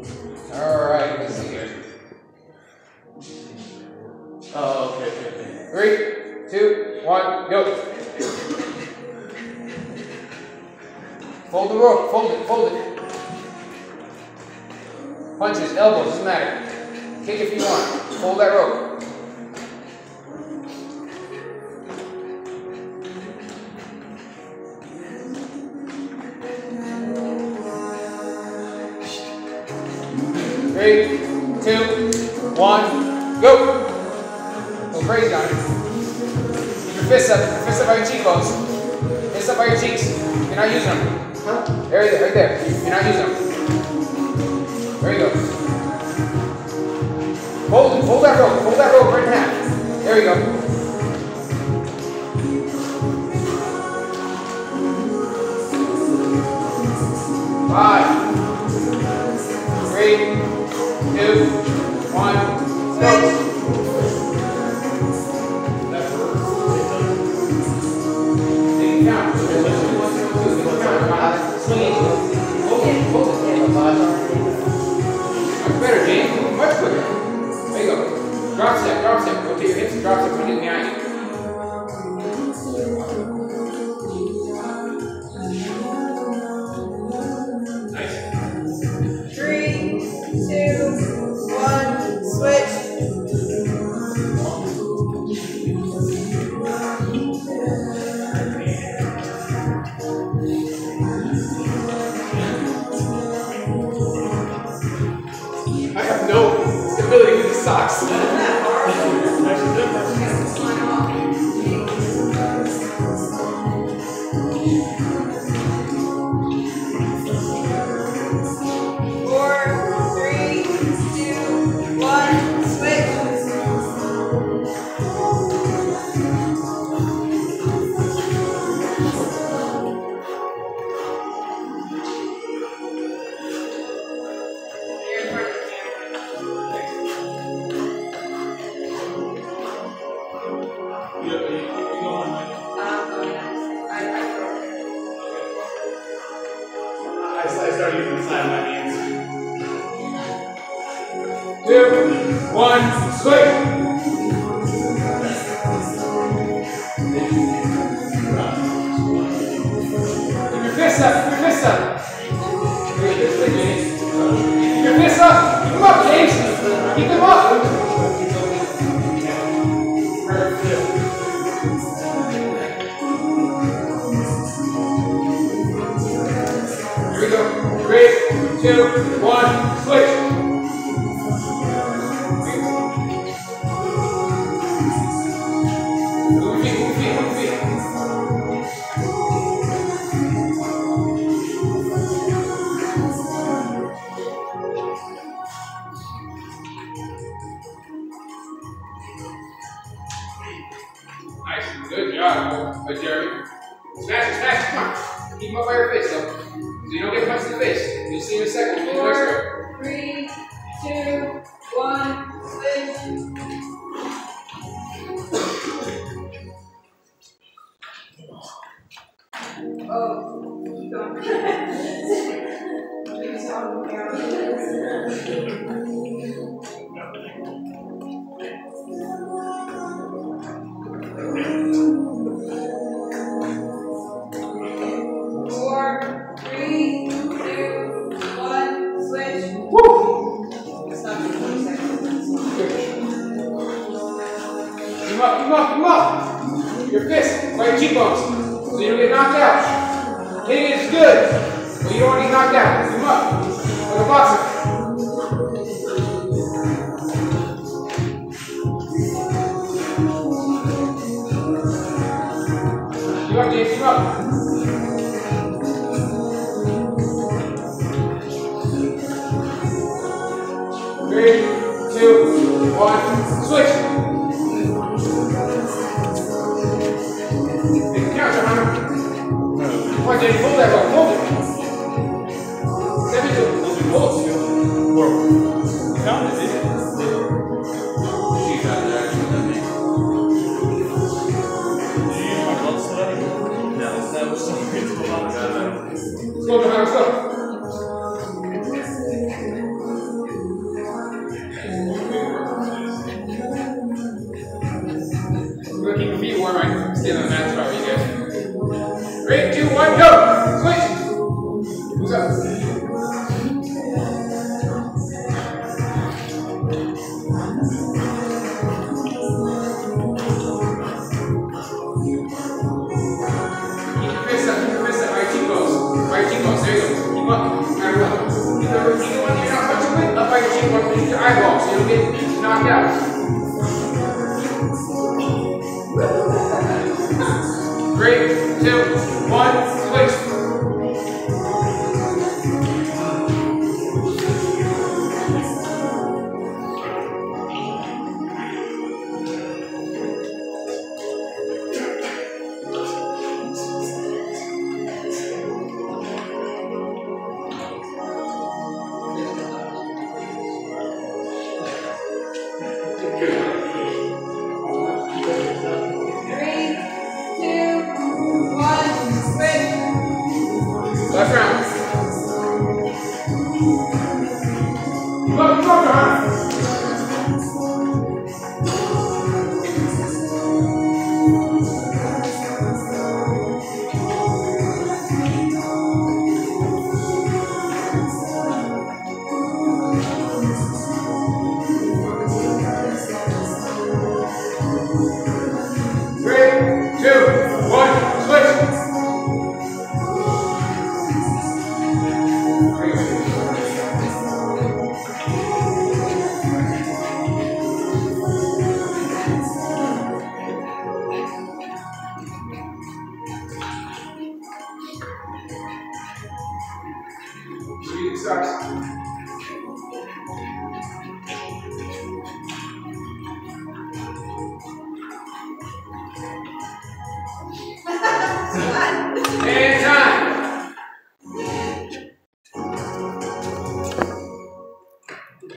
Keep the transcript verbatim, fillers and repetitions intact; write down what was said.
Alright, let's see here. Oh, okay, okay, okay. Three, two, one, go. Fold the rope, fold it, fold it. Punches, elbows, doesn't matter. Kick if you want. Fold that rope. Three, two, one, go. Go crazy on it. Keep your fists up. Your fists up by your cheekbones. Fists up by your cheeks. You're not using them. Huh? There, there, right there. You're not using them. There you go. Hold it. Hold that rope. Hold that rope right in half. There you go. Five, three, two, one, go. That works. Take it down. Swing it. Hold it. Hold it. Much better, James. Much quicker. There you go. Drop step. Drop step. Rotate your hips. Drop step. Put it behind you. Stability with the socks. Four, three, two, one, switch. I started using the side of my hands. Two, one, switch. Keep your fists up. Keep your fists up. Keep your fists up. Keep them up, James. Keep them up. Here we go. Three, two, one, switch. Move your feet, move your feet, move your feet. Nice, good job, good Jeremy. Smash it, smash it, come on. Keep them up by your face, though. So you don't get punched in the face. You'll see in a second. Four, three, two, one, switch. Oh, don't please don't Four, three, two, one, switch. Woo! Stop in twenty seconds. Keep up, keep up, keep up. Your fists by your cheekbones. So you don't get knocked out. Hitting it is good, but you don't want to get knocked out. Keep them up. Like a boxer. Keep up, James, keep up. Three, two, one, switch. Take a count, Johanna. Come on, James, hold that rope, hold it. Step into it, hold it. Four. Counted it. She got that. Did you use my gloves today? No, that was so good. Let's go, Johanna, let's go. you want to use your eyeball so you don't get knocked out. Three, two, one, switch. Left round. Go, go, John.